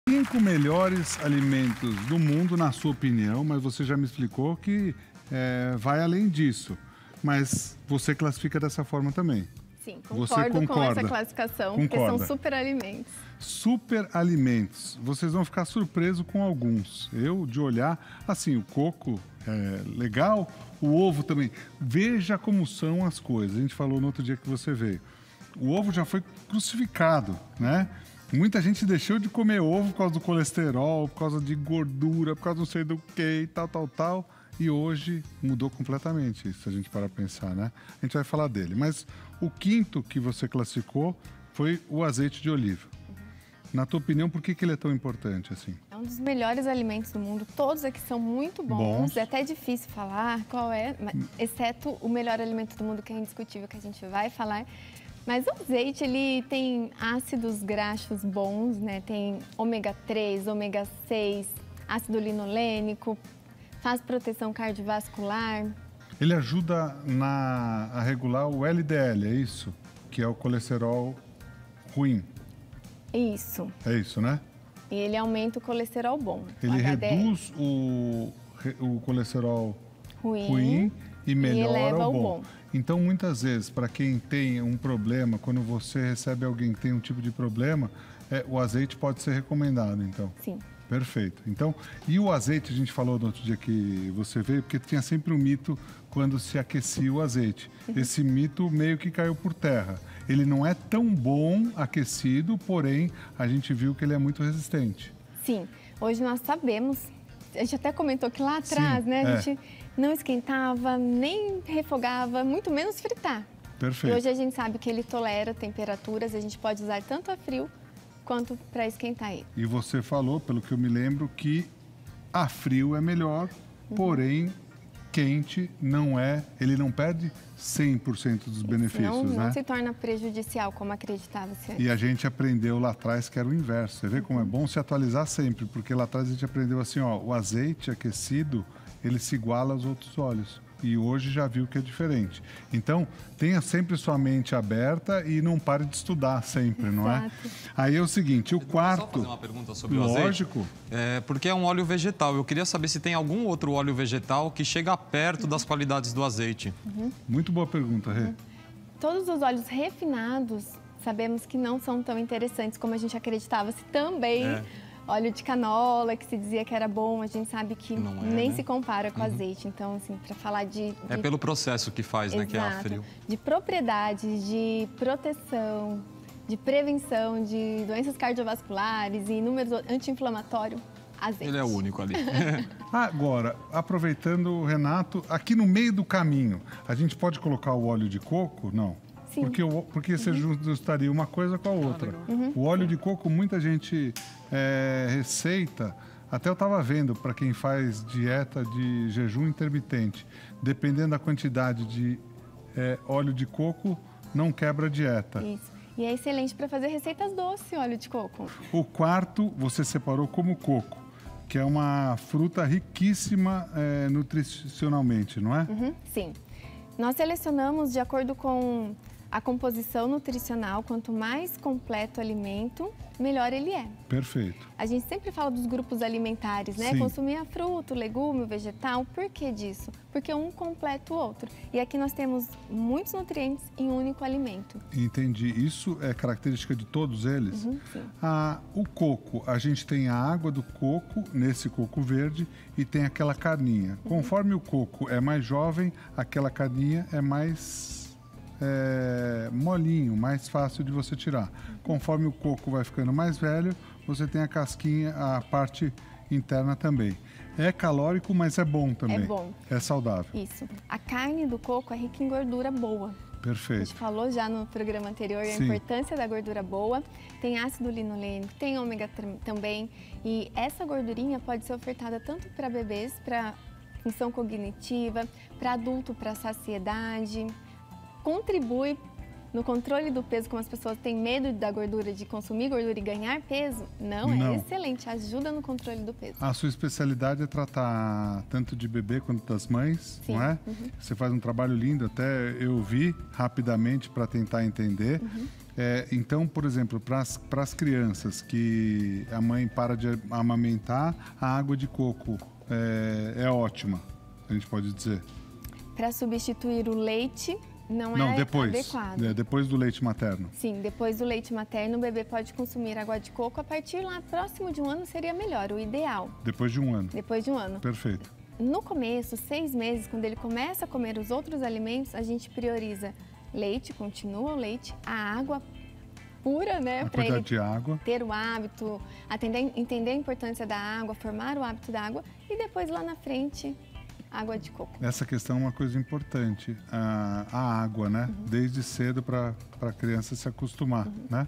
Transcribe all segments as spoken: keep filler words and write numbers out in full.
Cinco melhores alimentos do mundo, na sua opinião, mas você já me explicou que é, vai além disso. Mas você classifica dessa forma também. Sim, Você concordo com concorda? essa classificação, Concorda. porque são super alimentos. Super alimentos. Vocês vão ficar surpresos com alguns. Eu, de olhar, assim, o coco é legal, o ovo também. Veja como são as coisas. A gente falou no outro dia que você veio. O ovo já foi crucificado, né? Muita gente deixou de comer ovo por causa do colesterol, por causa de gordura, por causa não sei do que, tal, tal, tal. E hoje mudou completamente isso, se a gente parar para pensar, né? A gente vai falar dele. Mas o quinto que você classificou foi o azeite de oliva. Na tua opinião, por que, que ele é tão importante assim? É um dos melhores alimentos do mundo. Todos aqui são muito bons. Bons. É até difícil falar qual é, mas, exceto o melhor alimento do mundo, que é indiscutível, que a gente vai falar. Mas o azeite, ele tem ácidos graxos bons, né? Tem ômega três, ômega seis, ácido linolênico, faz proteção cardiovascular. Ele ajuda na, a regular o L D L, é isso? Que é o colesterol ruim. Isso. É isso, né? E ele aumenta o colesterol bom. Ele o H D L. reduz o, o colesterol ruim, ruim e melhora e eleva o bom. o bom. Então, muitas vezes, para quem tem um problema, quando você recebe alguém que tem um tipo de problema, é, o azeite pode ser recomendado, então. Sim. Perfeito. Então, e o azeite, a gente falou no outro dia que você veio, porque tinha sempre um mito quando se aquecia o azeite. Uhum. Esse mito meio que caiu por terra. Ele não é tão bom aquecido, porém, a gente viu que ele é muito resistente. Sim. Hoje nós sabemos, a gente até comentou que lá atrás, Sim, né, a é. gente não esquentava, nem refogava, muito menos fritar. Perfeito. E hoje a gente sabe que ele tolera temperaturas, a gente pode usar tanto a frio quanto para esquentar ele. E você falou, pelo que eu me lembro, que a frio é melhor, uhum. porém quente não é, ele não perde cem por cento dos benefícios, não, né? Não se torna prejudicial, como acreditava-se antes. E a gente aprendeu lá atrás que era o inverso. Você vê uhum. como é bom se atualizar sempre, porque lá atrás a gente aprendeu assim, ó, o azeite aquecido, ele se iguala aos outros óleos. E hoje já viu que é diferente. Então, tenha sempre sua mente aberta e não pare de estudar sempre, Exato. não é? Aí é o seguinte, o Eu quarto... Só fazer uma pergunta sobre lógico. o azeite. É, porque é um óleo vegetal. Eu queria saber se tem algum outro óleo vegetal que chega perto das qualidades do azeite. Uhum. Muito boa pergunta, Rê. Uhum. Todos os óleos refinados, sabemos que não são tão interessantes como a gente acreditava. Se também... É. Óleo de canola, que se dizia que era bom, a gente sabe que não é, nem né? se compara com uhum. azeite. Então, assim, para falar de, de... É pelo processo que faz, Exato. né? Que é a frio. De propriedades, de proteção, de prevenção de doenças cardiovasculares e números anti-inflamatório, azeite. Ele é o único ali. Agora, aproveitando, Renato, aqui no meio do caminho, a gente pode colocar o óleo de coco? Não. Sim. Porque, porque você uhum. ajustaria uma coisa com a outra. Ah, uhum. O óleo de coco, muita gente é, receita, até eu estava vendo, para quem faz dieta de jejum intermitente, dependendo da quantidade de é, óleo de coco, não quebra a dieta. Isso. E é excelente para fazer receitas doces, óleo de coco. O quarto, você separou como coco, que é uma fruta riquíssima é, nutricionalmente, não é? Uhum. Sim. Nós selecionamos de acordo com a composição nutricional, quanto mais completo o alimento, melhor ele é. Perfeito. A gente sempre fala dos grupos alimentares, né? Sim. Consumir a fruta, o legume, o vegetal. Por que disso? Porque um completa o outro. E aqui nós temos muitos nutrientes em um único alimento. Entendi. Isso é característica de todos eles? Uhum, sim. Ah, o coco, a gente tem a água do coco, nesse coco verde, e tem aquela carninha. Uhum. Conforme o coco é mais jovem, aquela carninha é mais... É, molinho, mais fácil de você tirar. Conforme o coco vai ficando mais velho, você tem a casquinha, a parte interna também. É calórico, mas é bom também. É bom. É saudável. Isso. A carne do coco é rica em gordura boa. Perfeito. A gente falou já no programa anterior a Sim. importância da gordura boa. Tem ácido linolênico, tem ômega também. E essa gordurinha pode ser ofertada tanto para bebês, para função cognitiva, para adulto, para saciedade. Contribui no controle do peso, como as pessoas têm medo da gordura, de consumir gordura e ganhar peso. Não, Não. É excelente, ajuda no controle do peso. A sua especialidade é tratar tanto de bebê quanto das mães, Sim. não é? Uhum. Você faz um trabalho lindo, até eu vi rapidamente para tentar entender. Uhum. É, então, por exemplo, para as crianças que a mãe para de amamentar, a água de coco é, é ótima, a gente pode dizer. Para substituir o leite, não, não é depois, adequado. É, depois do leite materno. Sim, depois do leite materno, o bebê pode consumir água de coco. A partir lá, próximo de um ano, seria melhor, o ideal. Depois de um ano. Depois de um ano. Perfeito. No começo, seis meses, quando ele começa a comer os outros alimentos, a gente prioriza leite, continua o leite, a água pura, né? Para ele de água. ter o hábito, atender, entender a importância da água, formar o hábito da água e depois lá na frente, água de coco. Essa questão é uma coisa importante, a, a água, né? Uhum. Desde cedo para a criança se acostumar, uhum. né?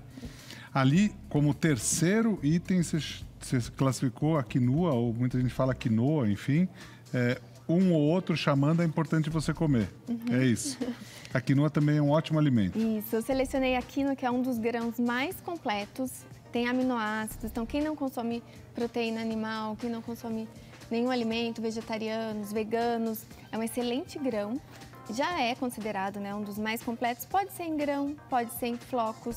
Ali, como terceiro item, você, você classificou a quinua, ou muita gente fala quinoa, enfim, é, um ou outro chamando, é importante você comer. Uhum. É isso. A quinoa também é um ótimo alimento. Isso, eu selecionei a quinoa, que é um dos grãos mais completos, tem aminoácidos, então quem não consome proteína animal, quem não consome nenhum alimento, vegetarianos, veganos, é um excelente grão. Já é considerado, né, um dos mais completos, pode ser em grão, pode ser em flocos.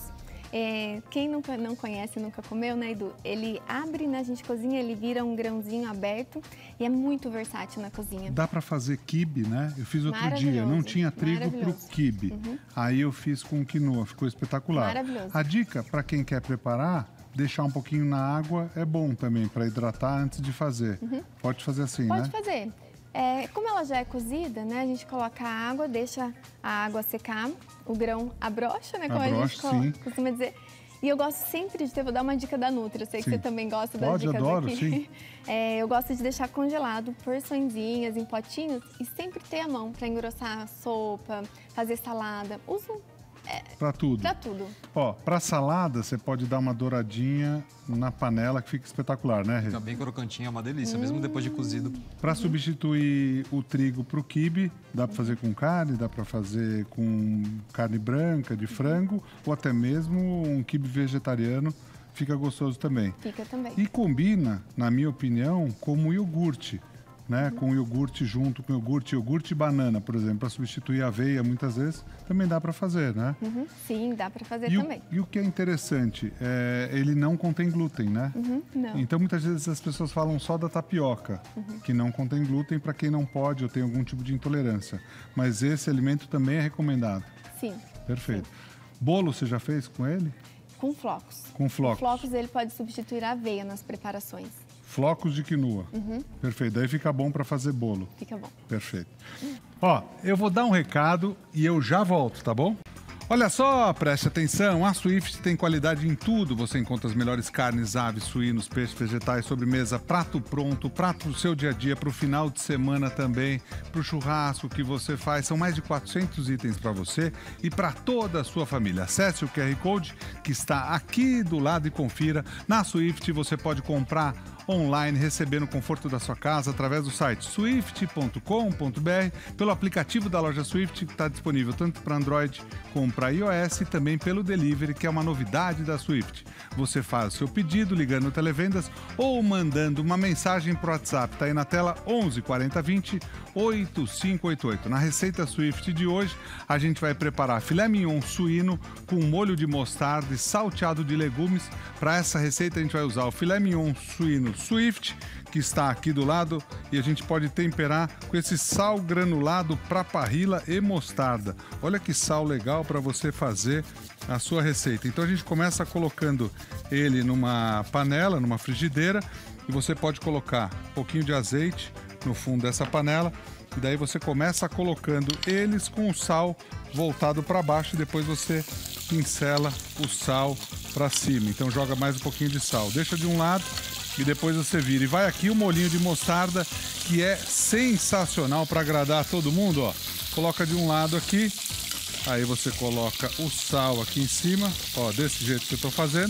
É, quem nunca não conhece, nunca comeu, né, Edu? Ele abre, né, a gente cozinha, ele vira um grãozinho aberto e é muito versátil na cozinha. Dá para fazer quibe, né? Eu fiz outro dia, não tinha trigo pro quibe. Uhum. Aí eu fiz com quinoa, ficou espetacular. Maravilhoso. A dica para quem quer preparar, deixar um pouquinho na água é bom também, para hidratar antes de fazer. Uhum. Pode fazer assim, Pode né? Pode fazer. É, como ela já é cozida, né, a gente coloca a água, deixa a água secar, o grão abrocha, né, como abrocha, a gente costuma dizer. E eu gosto sempre de ter, vou dar uma dica da Nutri, eu sei sim. que você também gosta das Pode, dicas adoro, aqui. Sim. É, eu gosto de deixar congelado porçõezinhas em potinhos e sempre ter a mão para engrossar a sopa, fazer salada. Uso é, para tudo. Para tudo. Ó, para salada você pode dar uma douradinha na panela que fica espetacular, né, Rê? Fica bem crocantinha, é uma delícia, hum. mesmo depois de cozido. Para uhum. substituir o trigo para o quibe, dá para fazer com carne, dá para fazer com carne branca, de frango, ou até mesmo um quibe vegetariano, fica gostoso também. Fica também. E combina, na minha opinião, com o iogurte. Né, uhum. com iogurte junto, com iogurte, iogurte e banana, por exemplo, para substituir a aveia, muitas vezes, também dá para fazer, né? Uhum. Sim, dá para fazer e também. O, e o que é interessante, é, ele não contém glúten, né? Uhum. Não. Então, muitas vezes as pessoas falam só da tapioca, uhum. que não contém glúten para quem não pode ou tem algum tipo de intolerância. Mas esse alimento também é recomendado. Sim. Perfeito. Sim. Bolo você já fez com ele? Com flocos. Com flocos. Com flocos ele pode substituir a aveia nas preparações. Flocos de quinoa. Uhum. Perfeito. Daí fica bom para fazer bolo. Fica bom. Perfeito. Ó, eu vou dar um recado e eu já volto, tá bom? Olha só, preste atenção, a Swift tem qualidade em tudo. Você encontra as melhores carnes, aves, suínos, peixes, vegetais, sobremesa, prato pronto, prato pro seu dia a dia, pro final de semana também, pro churrasco que você faz. São mais de quatrocentos itens para você e para toda a sua família. Acesse o Q R Code que está aqui do lado e confira. Na Swift você pode comprar online, receber no conforto da sua casa através do site swift ponto com ponto br, pelo aplicativo da loja Swift, que está disponível tanto para Android como para iOS, e também pelo delivery, que é uma novidade da Swift. Você faz o seu pedido ligando no Televendas ou mandando uma mensagem para o WhatsApp. Está aí na tela onze quarenta vinte oitenta e cinco oitenta e oito. Na receita Swift de hoje, a gente vai preparar filé mignon suíno com molho de mostarda e salteado de legumes. Para essa receita, a gente vai usar o filé mignon suíno Swift, que está aqui do lado, e a gente pode temperar com esse sal granulado para parrilla e mostarda. Olha que sal legal para você fazer a sua receita. Então a gente começa colocando ele numa panela, numa frigideira, e você pode colocar um pouquinho de azeite no fundo dessa panela, e daí você começa colocando eles com o sal voltado para baixo, e depois você pincela o sal para cima. Então joga mais um pouquinho de sal, deixa de um lado e depois você vira. E vai aqui o molhinho de mostarda, que é sensacional para agradar todo mundo, ó. Coloca de um lado aqui, aí você coloca o sal aqui em cima, ó, desse jeito que eu tô fazendo.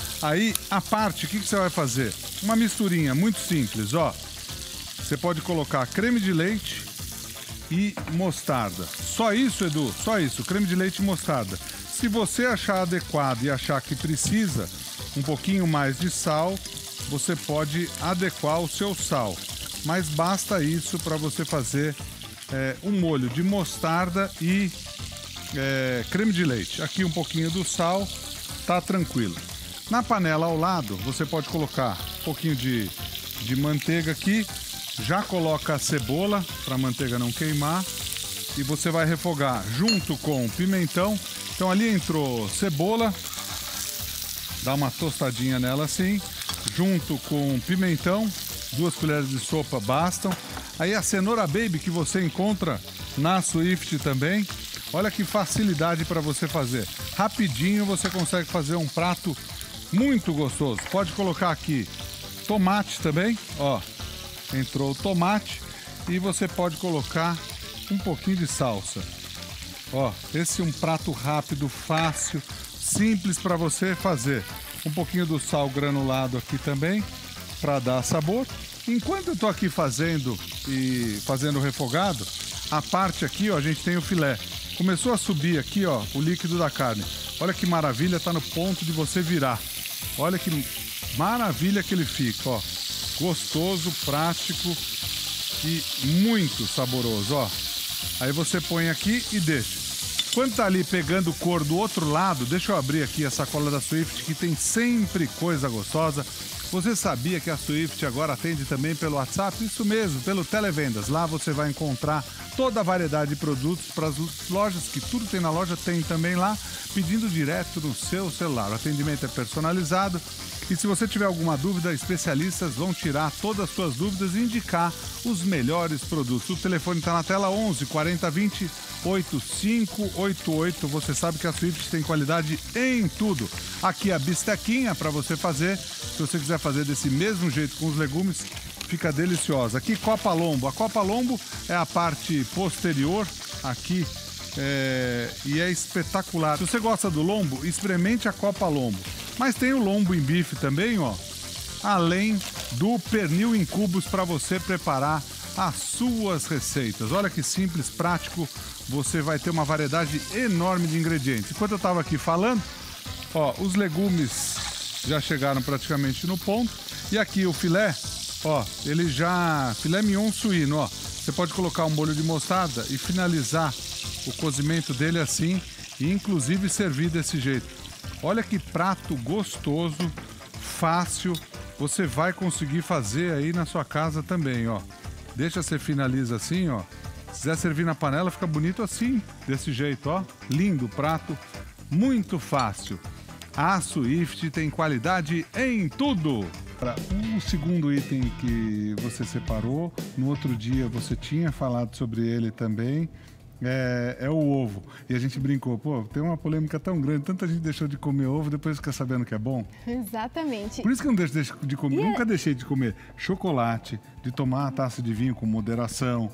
Aí a parte, o que, que você vai fazer? Uma misturinha muito simples, ó. Você pode colocar creme de leite e mostarda. Só isso, Edu, só isso, creme de leite e mostarda. Se você achar adequado e achar que precisa um pouquinho mais de sal, você pode adequar o seu sal. Mas basta isso para você fazer é, um molho de mostarda e é, creme de leite. Aqui um pouquinho do sal, tá tranquilo. Na panela ao lado, você pode colocar um pouquinho de, de manteiga aqui. Já coloca a cebola, para a manteiga não queimar. E você vai refogar junto com o pimentão. Então ali entrou cebola. Dá uma tostadinha nela assim. Junto com pimentão. Duas colheres de sopa bastam. Aí a cenoura baby que você encontra na Swift também. Olha que facilidade para você fazer. Rapidinho você consegue fazer um prato muito gostoso. Pode colocar aqui tomate também, ó. Entrou o tomate e você pode colocar um pouquinho de salsa. Ó, esse é um prato rápido, fácil, simples para você fazer. Um pouquinho do sal granulado aqui também para dar sabor. Enquanto eu tô aqui fazendo e fazendo o refogado, a parte aqui, ó, a gente tem o filé. Começou a subir aqui, ó, o líquido da carne. Olha que maravilha, tá no ponto de você virar. Olha que maravilha que ele fica, ó. Gostoso, prático e muito saboroso, ó. Aí você põe aqui e deixa. Quando tá ali pegando cor do outro lado, deixa eu abrir aqui a sacola da Swift, que tem sempre coisa gostosa. Você sabia que a Swift agora atende também pelo WhatsApp? Isso mesmo, pelo Televendas. Lá você vai encontrar toda a variedade de produtos para as lojas, que tudo tem na loja, tem também lá, pedindo direto no seu celular. O atendimento é personalizado e se você tiver alguma dúvida, especialistas vão tirar todas as suas dúvidas e indicar os melhores produtos. O telefone está na tela, onze quarenta vinte oitenta e cinco oitenta e oito. Você sabe que a Swift tem qualidade em tudo. Aqui a bistequinha para você fazer. Se você quiser fazer desse mesmo jeito com os legumes, fica deliciosa. Aqui Copa Lombo. A Copa Lombo é a parte posterior aqui é, e é espetacular. Se você gosta do lombo, experimente a Copa Lombo. Mas tem o lombo em bife também, ó. Além do pernil em cubos para você preparar as suas receitas. Olha que simples, prático. Você vai ter uma variedade enorme de ingredientes. Enquanto eu estava aqui falando, ó, os legumes já chegaram praticamente no ponto. E aqui o filé, ó, ele já... Filé mignon suíno, ó. Você pode colocar um molho de mostarda e finalizar o cozimento dele assim. E inclusive servir desse jeito. Olha que prato gostoso, fácil. Você vai conseguir fazer aí na sua casa também, ó. Deixa você finaliza assim, ó. Se quiser servir na panela, fica bonito assim, desse jeito, ó. Lindo prato, muito fácil. A Swift tem qualidade em tudo. O segundo item que você separou, no outro dia você tinha falado sobre ele também, é, é o ovo. E a gente brincou, pô, tem uma polêmica tão grande, tanta gente deixou de comer ovo, depois fica sabendo que é bom. Exatamente. Por isso que eu não deixo de comer, Yeah. nunca deixei de comer chocolate, de tomar uma taça de vinho com moderação,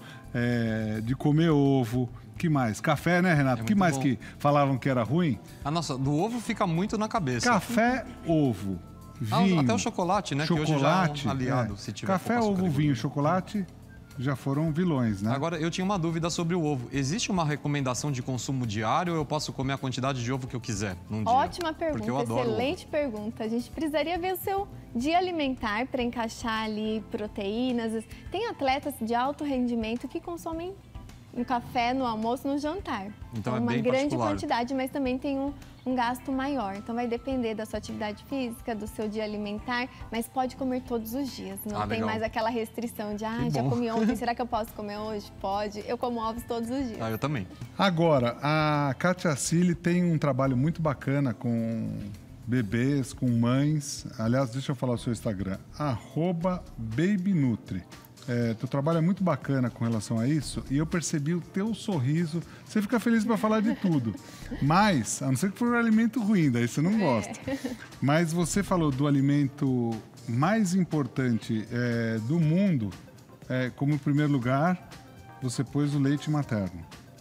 é, de comer ovo. Que mais? Café, né, Renato? É que mais bom. que falavam que era ruim? Ah, nossa, do ovo fica muito na cabeça. Café, ovo, Ah, vinho. até o chocolate, né? Chocolate, que hoje já é um aliado, é. se tiver Café, pouco açúcar ovo, e vinho, gordura. chocolate já foram vilões, né? Agora, eu tinha uma dúvida sobre o ovo. Existe uma recomendação de consumo diário ou eu posso comer a quantidade de ovo que eu quiser num dia? Ótima Porque pergunta, eu adoro excelente pergunta. A gente precisaria ver o seu dia alimentar para encaixar ali proteínas. Tem atletas de alto rendimento que consomem um café no almoço, no jantar. Então é uma bem grande particular. quantidade, mas também tem um, um gasto maior. Então vai depender da sua atividade física, do seu dia alimentar, mas pode comer todos os dias. Não Ah, tem legal. mais aquela restrição de, ah, Que já bom. comi ontem, será que eu posso comer hoje? Pode. Eu como ovos todos os dias. Ah, eu também. Agora, a Kátia Cili tem um trabalho muito bacana com bebês, com mães. Aliás, deixa eu falar o seu Instagram, arroba babynutri. É, teu trabalho é muito bacana com relação a isso e eu percebi o teu sorriso. Você fica feliz para falar de tudo, mas, a não ser que for um alimento ruim, daí você não gosta. Mas você falou do alimento mais importante é, do mundo, é, como em primeiro lugar, você pôs o leite materno.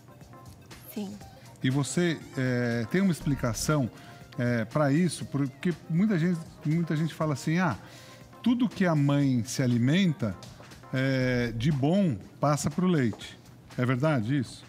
Sim. E você é, tem uma explicação é, para isso, porque muita gente, muita gente fala assim, ah, tudo que a mãe se alimenta é, de bom passa para o leite. É verdade isso?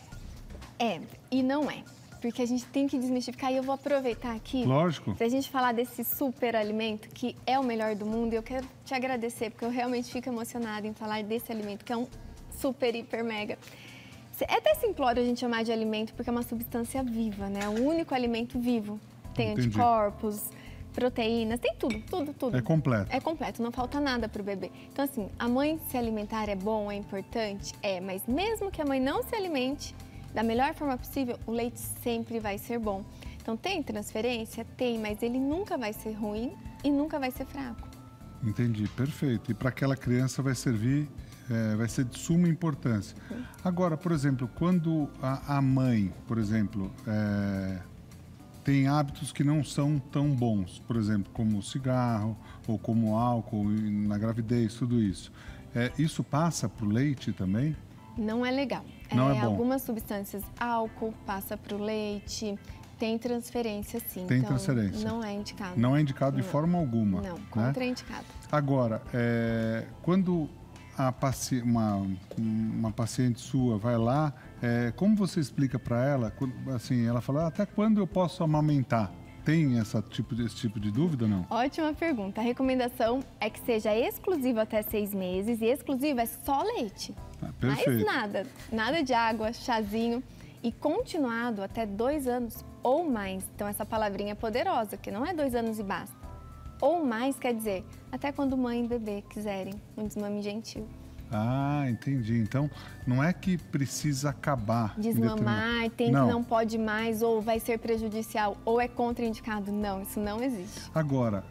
É, e não é. Porque a gente tem que desmistificar e eu vou aproveitar aqui. Lógico. Pra gente falar desse super alimento que é o melhor do mundo, e eu quero te agradecer, porque eu realmente fico emocionada em falar desse alimento, que é um super, hiper, mega. É até simplório a gente chamar de alimento, porque é uma substância viva, né? O único alimento vivo. Tem Entendi. anticorpos, proteínas, tem tudo, tudo, tudo. É completo. É completo, não falta nada para o bebê. Então, assim, a mãe se alimentar é bom, é importante? É, mas mesmo que a mãe não se alimente da melhor forma possível, o leite sempre vai ser bom. Então, tem transferência? Tem, mas ele nunca vai ser ruim e nunca vai ser fraco. Entendi, perfeito. E para aquela criança vai servir, é, vai ser de suma importância. Sim. Agora, por exemplo, quando a, a mãe, por exemplo, é, tem hábitos que não são tão bons, por exemplo, como o cigarro ou como o álcool na gravidez, tudo isso. É, isso passa para o leite também? Não é legal. Não é, é bom. Algumas substâncias, álcool passa para o leite, tem transferência sim. Tem então, transferência. Não é indicado. Não é indicado de não. forma alguma. Não, né? contraindicado. Agora, é, quando a paci uma, uma paciente sua vai lá, é, como você explica para ela, assim, ela fala, até quando eu posso amamentar? Tem essa tipo de, esse tipo de dúvida ou não? Ótima pergunta. A recomendação é que seja exclusivo até seis meses e exclusivo é só leite. Ah, perfeito. Mais nada. Nada de água, chazinho. E continuado até dois anos ou mais. Então, essa palavrinha é poderosa, que não é dois anos e basta. Ou mais quer dizer, até quando mãe e bebê quiserem um desmame gentil. Ah, entendi. Então, não é que precisa acabar. Desmamar, tem não. que não pode mais, ou vai ser prejudicial, ou é contraindicado. Não, isso não existe. Agora,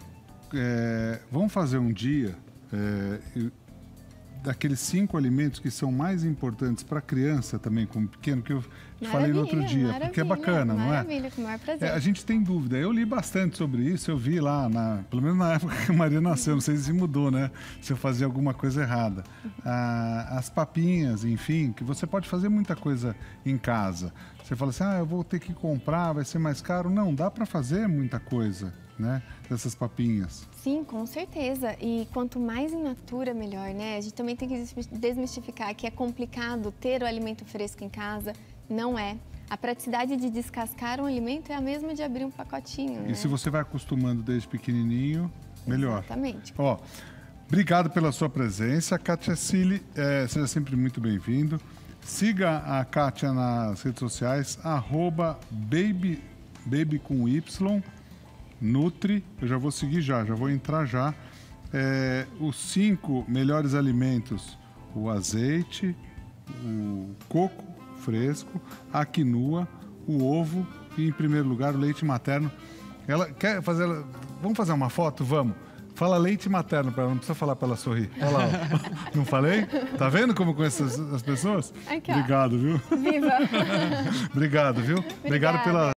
é, vamos fazer um dia é, daqueles cinco alimentos que são mais importantes para a criança também, como pequeno, que eu te falei no outro dia, porque é bacana, não é? Maravilha, com o maior prazer. É, a gente tem dúvida. Eu li bastante sobre isso, eu vi lá, na, pelo menos na época que a Maria nasceu, não sei se mudou, né? Se eu fazia alguma coisa errada. Ah, as papinhas, enfim, que você pode fazer muita coisa em casa. Você fala assim, ah, eu vou ter que comprar, vai ser mais caro. Não, dá para fazer muita coisa, né? Dessas papinhas. Sim, com certeza. E quanto mais in natura, melhor, né? A gente também tem que desmistificar que é complicado ter o alimento fresco em casa. Não é. A praticidade de descascar um alimento é a mesma de abrir um pacotinho, né? E se você vai acostumando desde pequenininho, melhor. Exatamente. Ó, obrigado pela sua presença. Kátia Cili, é, seja sempre muito bem-vindo. Siga a Kátia nas redes sociais, arroba baby, baby com Y, Nutri. Eu já vou seguir já, já vou entrar já. É, os cinco melhores alimentos, o azeite, o coco fresco, a quinoa, o ovo e, em primeiro lugar, o leite materno. Ela quer fazer... Vamos fazer uma foto? Vamos. Fala leite materno para ela, não precisa falar para ela sorrir. Olha lá, ó. Não falei? Tá vendo como eu conheço as, as pessoas? Aqui, Obrigado, viu? Viva! Obrigado, viu? Obrigado pela...